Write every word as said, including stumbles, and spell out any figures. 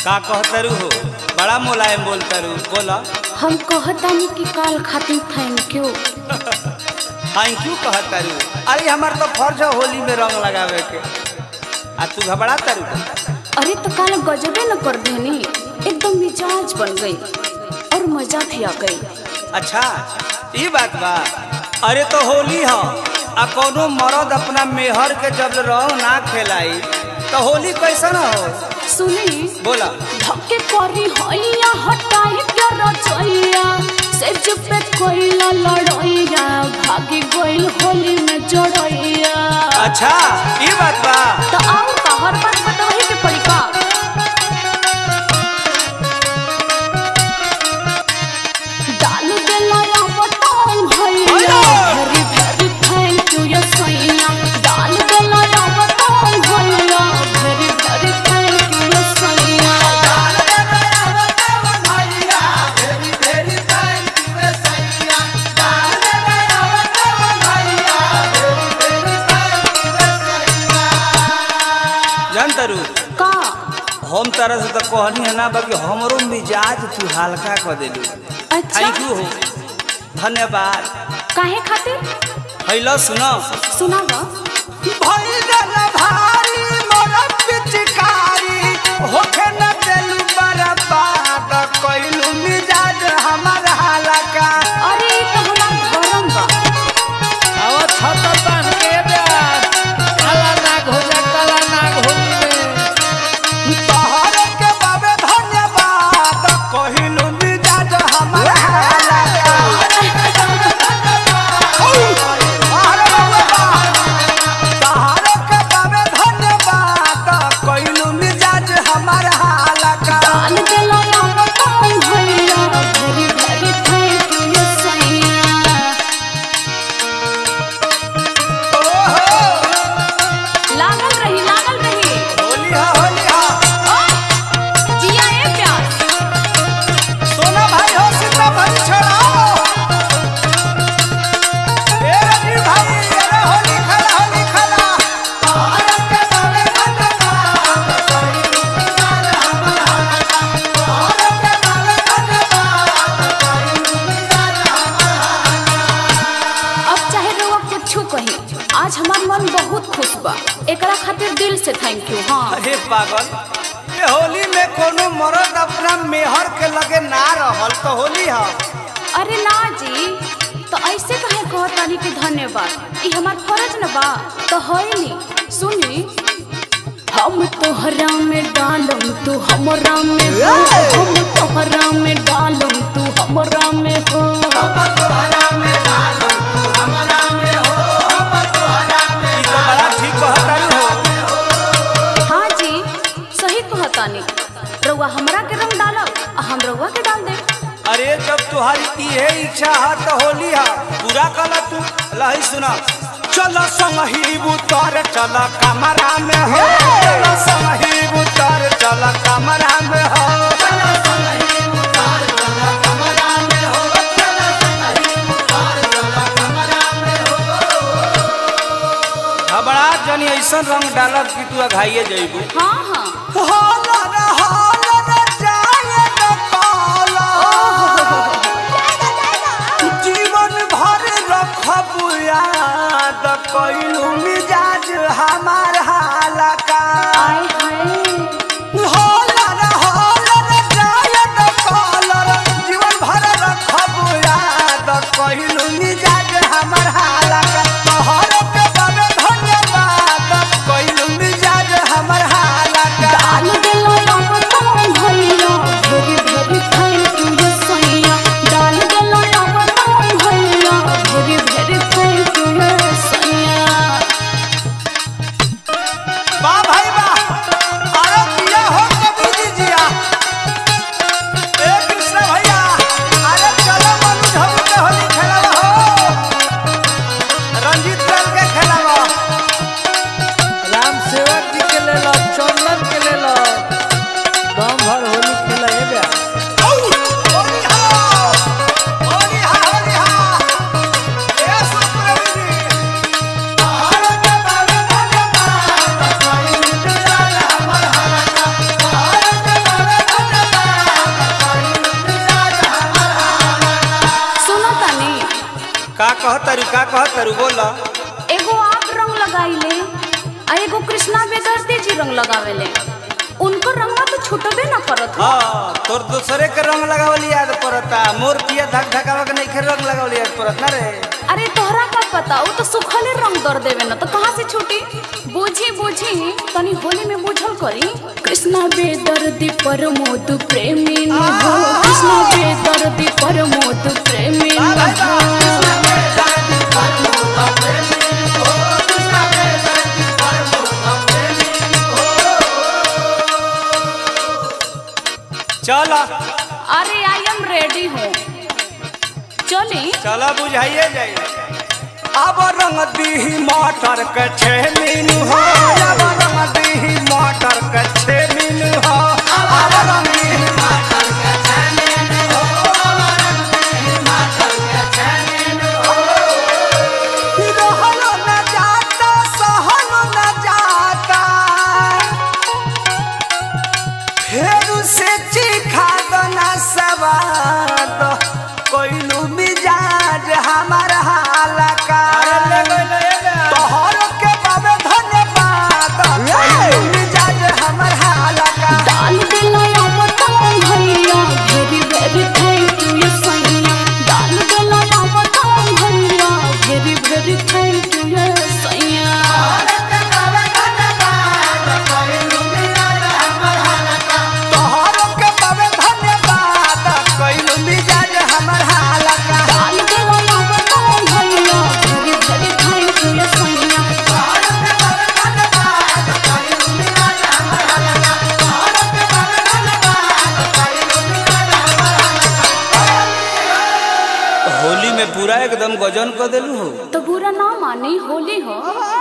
का कहतरू हो? बड़ा मुलायम बोलतरू, बोला। हम कहतानी कि काल खातिर थैंक यू। थैंक यू कहतरू? अरे हमार तो फर्ज है होली में रंग लगावे के, आ तू घबरा तरू। अरे तो काल गजबे न कर देनी, एकदम मिजाज बन गई और मजा भी आ गई। अच्छा ये बात बा। अरे तो होली है, आ कोनो मर्द अपना मेहर के जब रंग ना खेलाई तो होली कैसा ना हो? सुनी, बोला। धक्के करी हैया हटाई के रचैया, सेज पे कोइला लड़ैया, भागी गइल होली में जड़ैया। अच्छा ये बात बा। तो आओ का हर बात बतावे के पड़ी का? डाल देला या बताऊं भैया, वेरी वेरी थैंक यू या सैया। डाल देला या बताऊं भैया, वेरी वेरी थैंक यू या सैया। डाल देला या बताऊं भैया, वेरी वेरी थैंक यू या सैया। डाल देला या बताऊं भैया, वेरी वेरी थैंक यू या सैया। जानतरू का हम तरह से तो कहनी है ना, बाकी हमरो मिजाज तू हल्का कर देलू। अच्छा थैंक यू हो, धन्यवाद। काहे खातिर? हेलो सुनो, सुनावा। भइल भारी मोर पिचकारी, होखे न देलू बर्बाद, कइलू मिजाज हमार हल्का। अरे तो हमार धर्म बा। आवा छत बांध के प्यार, काला नाग हो जा, काला नाग हो में तोहर के बाबे धन्यवाद, कइलू मिजाज हमार हल्का। डाल देला या बताऊं भैया, वेरी वेरी थैंक यू या सैया। लागल रही लागल रही। होली हा होली हा। ओ जिया ए प्यार। सोना भाई हो, सीता भाई छोड़ाओ। ए रवि भाई, अरे होली खेला होली खेला। भारत के बाबे धन्यवाद, कइलू मिजाज हमार हल्का। भारत के बाबे धन्यवाद, कइलू मिजाज हमार हल्का। अब चाहे रउआ कुछू कही, आज हमार मन बहुत खुश बा, एकरा खातिर दिल से थैंक यू। हाँ अरे पागल, ये होली में कोनो मर्द अपना मेहर के लगे ना रहल तो होली हा। अरे ना जी, तो ऐसे कहे कहतानी कि धन्यवाद, ई हमार फर्ज न बा। तो होइनी सुनी, हम तोहरा में डालम तू हमरा में हो, हम तोहरा में डालम तू हमरा में हो। ई तो बड़ा ठीक कहतानी हो। हाँ जी सही कहतानी, रउआ हमरा के रंग डालब आ हम रउआ के डाल दे। अरे जब तुम्हारी ये इच्छा है तो होली है, पूरा कला तू। लही सुना, चलो संगी उतर चला कमरा में हो, चलो संगी उतर चला कमरा में हो, चलो संगी उतर चला कमरा में हो, चलो संगी उतर चला कमरा में हो। घबरा जनी ऐसा रंग डालब कि तू घाइए जइबू। हाँ हाँ होला ना होला ना जाए ना काला, जीवन भर रखबू याद, कइलू मिजाज हमार हल्का। आए हाय। होला ना होला ना जाए ना काला, जीवन भर रखबू याद, कइलू मिजाज हमार हल्का। तोहर के बाबे धन्यवाद, कइलू मिजाज हमार हल्का। डाल देला या बताऊं भैया, वेरी वेरी थैंक यू या सैया। डाल देला या बताऊं भैया, वेरी वेरी थैंक यू या सैया। वाह भाई वाह, अरे दिया हो कभी दीजिया। ए कृष्ण भैया, अरे चलो मनु झबू के होली खेला हो। का कहतरू का कहतरू बोला। एगो आप रंग लगाइले आ एगो कृष्णा बेदर्दी जी रंग लगावेले, उनको रंगवा तो छूटबे न करत। हाँ तोर दूसरे के रंग लगावली याद पड़ता, मोर पिया धक धकावा के नहीं के रंग लगावली याद पड़त ना रे। अरे तोहरा का पता, वो तो सुखले रंग दर देवे न तो कहाँ से छूटी। बूझी बूझी तनी होली में बुझल करी। कृष्णा बेदर्दी परमोद प्रेमी न हो, कृष्णा बेदर्दी परमोद प्रेमी न हो। चला अरे आई एम रेडी हूँ, चली चला बुझाइए जाए। अब रंग दी मटर के छे मीन हो, अब रंग दी मटर के छे मीन हो, अब रंग दी मटर के छे मीन हो, अब रंग दी मटर के छे मीन हो। रहलो न जाता सहलो न जाता, फेरू से चिखा दो ना सवाद, कोइलू मिजाज हमार हाला का। तोहर के बाबे धन्यवाद, कोइलू मिजाज हमार हाला का। डाल देला मता भैया, वेरी वेरी थैंक यू ये सैया। डाल देला मता भैया, वेरी वेरी थैंक यू ये सैया। तोहर के बाबे धन्यवाद, कोइलू मिजाज हमार हाला का। डाल देला मता भैया, वेरी वेरी थैंक यू ये सैया। होली में पूरा एकदम गजन कर देलू हो। तो बुरा ना मानी, होली हो।